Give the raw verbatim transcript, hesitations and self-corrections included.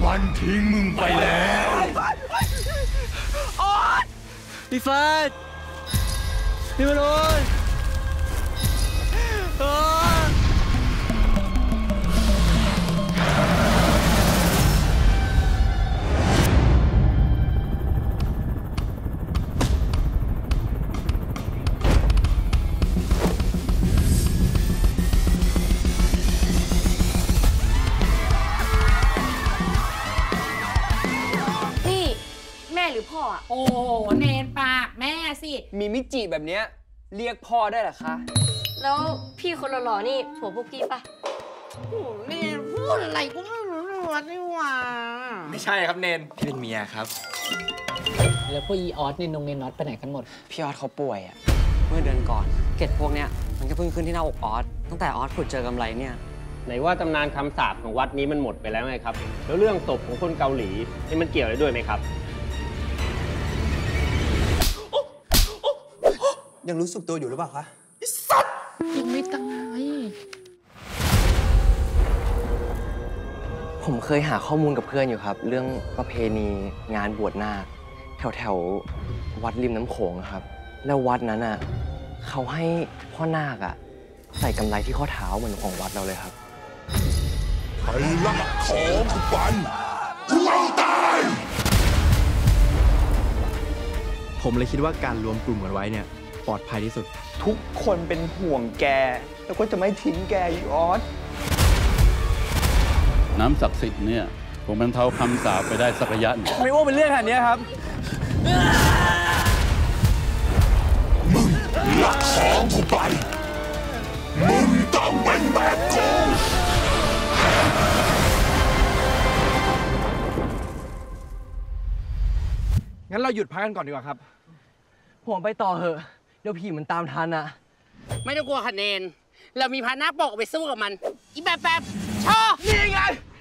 มันทิ้งมึงไปแล้วออสพี่เฟิร์สพี่มนุษย์หรือพ่ออ่ะโอ้เนนปากแม่สิมีมิจิแบบเนี้ยเรียกพ่อได้เหรอคะแล้วพี่คนหล่อๆนี่ผัวพวกพี่ปะโอ้เนนพูดอะไรก็ไม่รู้เรื่องนี่หว่าไม่ใช่ครับเนนพี่เป็นเมียครับแล้วพวกอีออสนี่นงเนนน็อตไปไหนกันหมดพี่ออสเขาป่วยอ่ะเมื่อเดือนก่อนเกล็ดพวกเนี้ยมันก็เพิ่งขึ้นที่หน้าอกออสตั้งแต่ออสขุดเจอกำไรเนี่ยไหนว่าตำนานคำสาปของวัดนี้มันหมดไปแล้วไงครับแล้วเรื่องศพของคนเกาหลีนี่มันเกี่ยวอะไรด้วยไหมครับยังรู้สึกตัวอยู่หรือเปล่าคะไอ้สัตว์ยังไม่ตายผมเคยหาข้อมูลกับเพื่อนอยู่ครับเรื่องประเพณีงานบวชนาคแถวแถววัดริมน้ำโขงครับแล้ววัดนั้นอ่ะเขาให้พ่อนาคอ่ะใส่กำไรที่ข้อเท้าเหมือนของวัดเราเลยครับใครลักของกูปันกูเอาตายผมเลยคิดว่าการรวมกลุ่มกันไว้เนี่ยปลอดภัยที่สุดทุกคนเป็นห่วงแกแล้วก็จะไม่ทิ้งแกอีออสน้ำศักดิ์สิทธิ์เนี่ยผมบรรเทาคำสาปไปได้สักระยะหนึ่งไม่ว่าเป็นเรื่องขนาดนี้ครับมึงลักของกูไปมึงต้องเป็นแบบกูงั้นเราหยุดพักกันก่อนดีกว่าครับผมไปต่อเหอะเดี๋ยวผีมันตามทันอะไม่ต้องกลัวคะแนนเรามีพาหน้าปกไปสู้กับมันอีแบบแบบชอนี่ไง